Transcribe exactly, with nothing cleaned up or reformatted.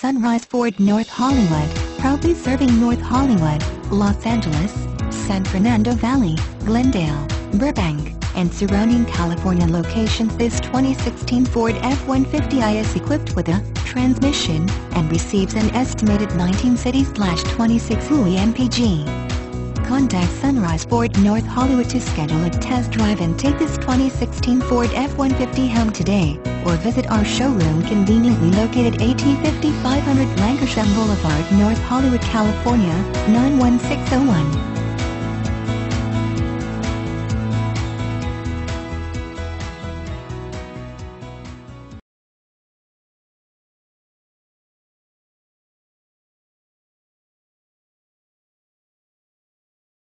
Sunrise Ford North Hollywood, proudly serving North Hollywood, Los Angeles, San Fernando Valley, Glendale, Burbank, and surrounding California locations. This twenty sixteen Ford F one fifty i is equipped with a transmission and receives an estimated nineteen city twenty-six U E M P G. Contact Sunrise Ford North Hollywood to schedule a test drive and take this twenty sixteen Ford F one fifty home today, or visit our showroom conveniently located at fifty-five hundred Lankershim Boulevard, North Hollywood, California, nine one six zero one.